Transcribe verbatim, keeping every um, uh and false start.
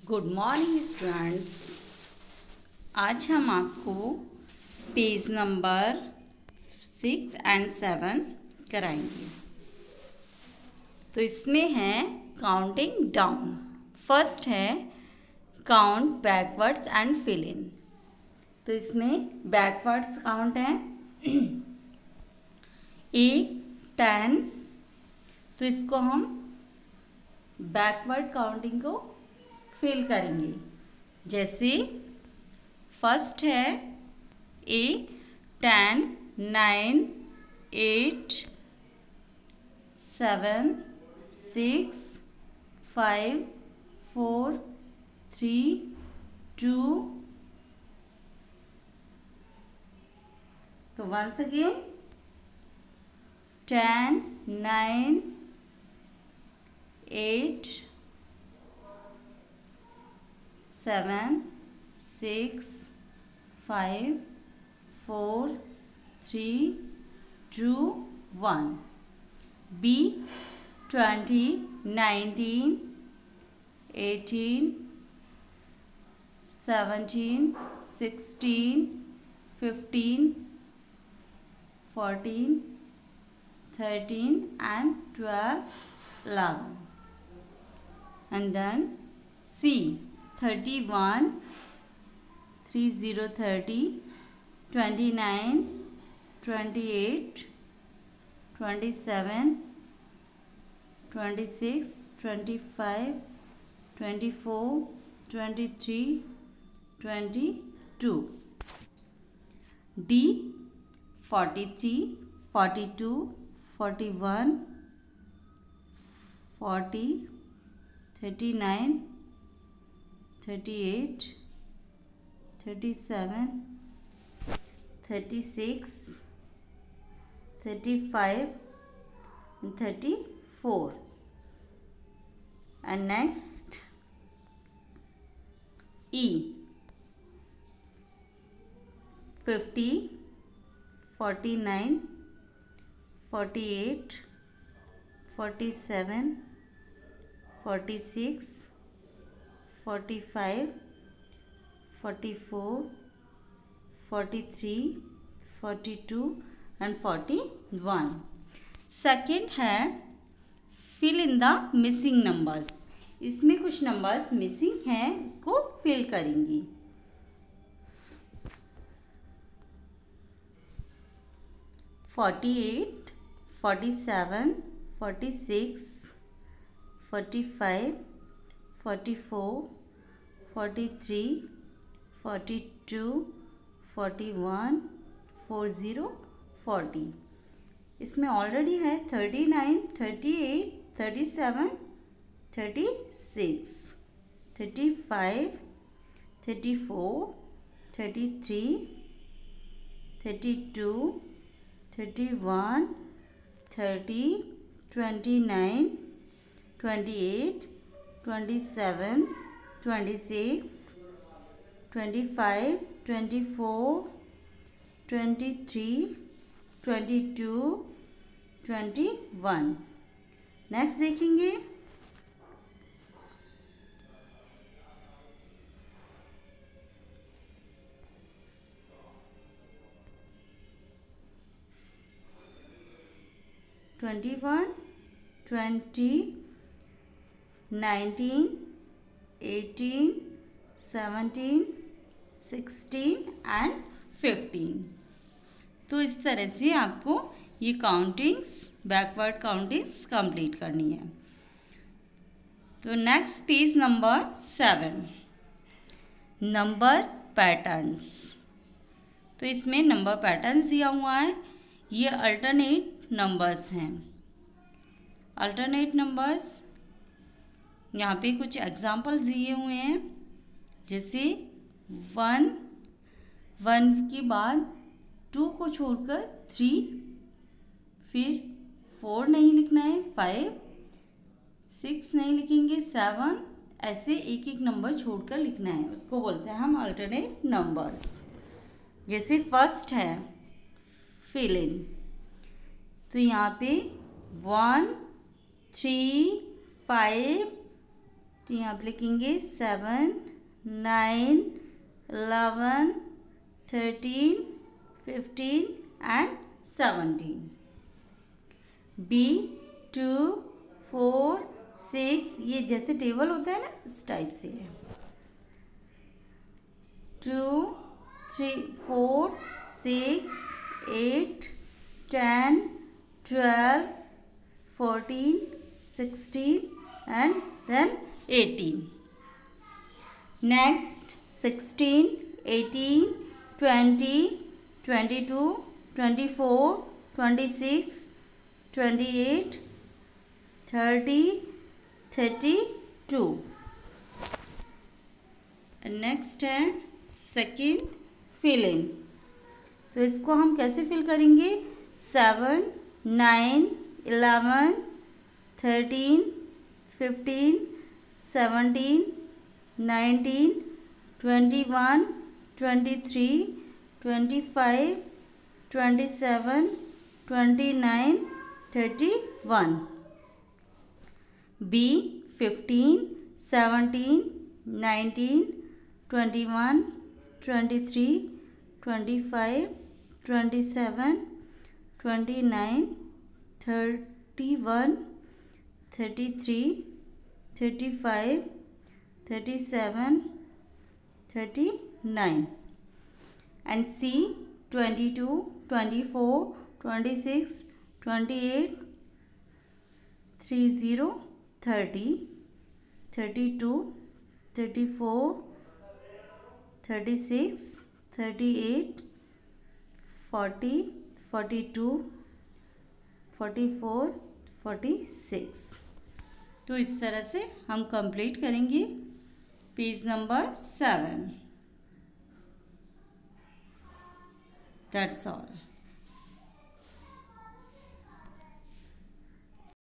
Good morning students. आज हम आपको page number six and seven कराएंगे। तो इसमें है काउंटिंग डाउन। फर्स्ट है count backwards and fill in. तो इसमें बैकवर्ड्स काउंट है ए टेन। तो इसको हम बैकवर्ड काउंटिंग को फिल करेंगे। जैसे फर्स्ट है A ten nine eight seven six five four three two. तो once again ten nine eight seven six five four three two one. B twenty nineteen eighteen seventeen sixteen fifteen fourteen thirteen and twelve, eleven. And then C thirty-one, thirty, thirty, twenty-nine, twenty-eight, twenty-seven, twenty-six, twenty-five, twenty-four, twenty-three, twenty-two. D forty-three, forty-two, forty-one, forty, thirty-nine, thirty-eight, thirty-seven, thirty-six, thirty-five and thirty-four. And next E fifty, forty-nine, forty-eight, forty-seven, forty-six, forty-five, forty-four, forty-three, forty-two and forty-one. Second है fill in the missing numbers. इसमें कुछ numbers missing हैं, उसको fill करेंगी। forty-eight, forty-seven, forty-six, forty-five, forty-four, forty-three, forty-two, forty-one, forty, forty. इसमें already है thirty-nine, thirty-eight, thirty-seven, thirty-six, thirty-five, thirty-four, thirty-three, thirty-two, thirty-one, thirty, twenty-nine, twenty-eight, twenty-seven, twenty-six, twenty-five, twenty-four, twenty-three, twenty-two, twenty-one. Next देखेंगे twenty-one, twenty, nineteen, eighteen, seventeen, sixteen and fifteen. तो इस तरह से आपको ये countings backward countings complete करनी है। तो next page number seven, number patterns. तो इसमें नंबर पैटर्न्स दिया हुआ है। ये अल्टरनेट नंबर्स हैं। अल्टरनेट नंबर्स यहाँ पे कुछ एग्जांपल्स दिए हुए हैं। जैसे वन, वन के बाद टू को छोड़कर थ्री, फिर फोर नहीं लिखना है, फाइव, सिक्स नहीं लिखेंगे, सेवन, ऐसे एक एक नंबर छोड़कर लिखना है। उसको बोलते हैं हम अल्टरनेट नंबर्स। जैसे फर्स्ट है फिल इन। तो यहाँ पे वन, थ्री, फाइव, तो यहाँ पे लिखेंगे seven, nine, eleven, thirteen, fifteen and seventeen. B two, four, six, ये जैसे टेबल होता है ना इस टाइप से है। Two, three, four, six, eight, ten, twelve, fourteen, sixteen and then eighteen. Next sixteen, eighteen, twenty, twenty two, twenty four, twenty six, twenty eight, thirty, thirty two. Next है second fill in. तो इसको हम कैसे fill करेंगे? Seven, nine, eleven, thirteen, fifteen, seventeen, nineteen, twenty one, twenty three, twenty five, twenty seven, twenty nine, thirty one. B fifteen, seventeen, nineteen, twenty one, twenty three, twenty five, twenty seven, twenty nine, thirty one, thirty three, thirty five, thirty seven, thirty nine. And C twenty two, twenty four, twenty six, twenty eight, three zero, thirty, thirty two, thirty four, thirty six, thirty eight, forty, forty two, forty four, forty six. तो इस तरह से हम complete करेंगे page number seven. That's all.